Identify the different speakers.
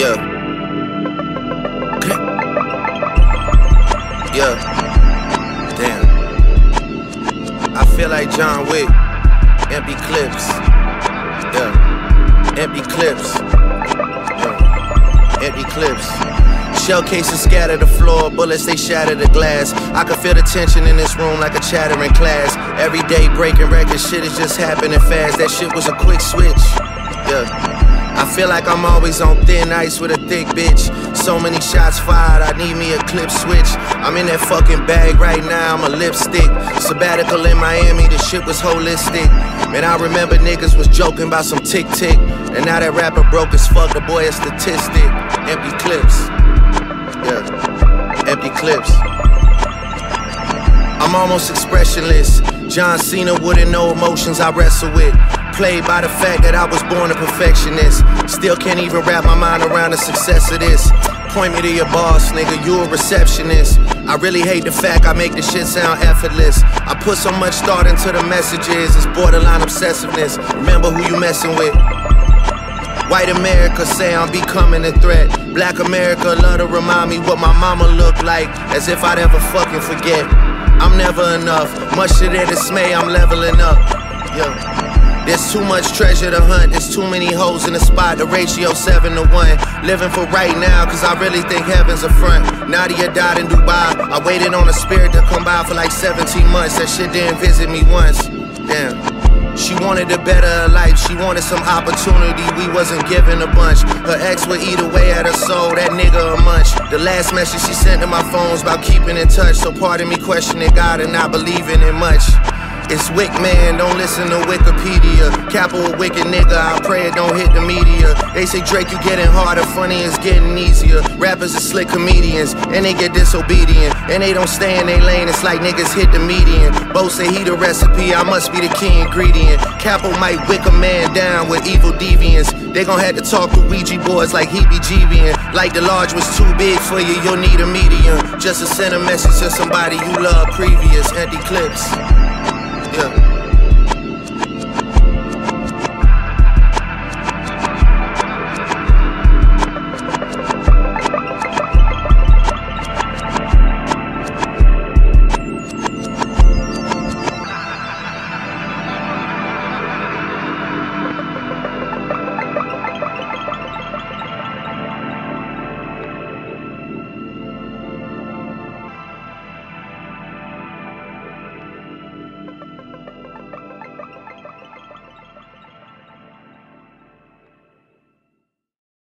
Speaker 1: Yeah. Yeah. Damn. I feel like John Wick. Empty clips. Yeah. Empty clips. Yeah. Empty clips. Shell cases scatter the floor, bullets they shatter the glass. I can feel the tension in this room like a chattering class. Every day breaking records, shit is just happening fast. That shit was a quick switch. Yeah. I feel like I'm always on thin ice with a thick bitch. So many shots fired, I need me a clip switch. I'm in that fucking bag right now, I'm a lipstick. Sabbatical in Miami, the shit was holistic. Man, I remember niggas was joking about some tick-tick. And now that rapper broke as fuck, the boy a statistic. Empty clips. Yeah, empty clips. I'm almost expressionless. John Cena wouldn't know emotions I wrestle with. Played by the fact that I was born a perfectionist. Still can't even wrap my mind around the success of this. Point me to your boss, nigga, you a receptionist. I really hate the fact I make the shit sound effortless. I put so much thought into the messages, it's borderline obsessiveness. Remember who you messing with. White America say I'm becoming a threat. Black America love to remind me what my mama looked like, as if I'd ever fucking forget. I'm never enough, much to their dismay, I'm leveling up. Yeah. There's too much treasure to hunt, there's too many holes in the spot, the ratio 7 to 1. Living for right now, cause I really think heaven's a front. Nadia died in Dubai, I waited on a spirit to come by for like 17 months. That shit didn't visit me once, damn. She wanted a better life, she wanted some opportunity, we wasn't given a bunch. Her ex would eat away at her soul, that nigga a munch. The last message she sent to my phone's about keeping in touch. So pardon me questioning God and not believing in much. It's Wick, man, don't listen to Wikipedia. Capo a wicked nigga, I pray it don't hit the media. They say Drake, you getting harder, funny is getting easier. Rappers are slick comedians, and they get disobedient. And they don't stay in their lane, it's like niggas hit the median. Bo say he the recipe, I must be the key ingredient. Capo might wick a man down with evil deviants. They gon' have to talk to Ouija boards like he be GBing. Like the large was too big for you, you'll need a medium. Just to send a message to somebody you love previous. Empty clips. Yeah.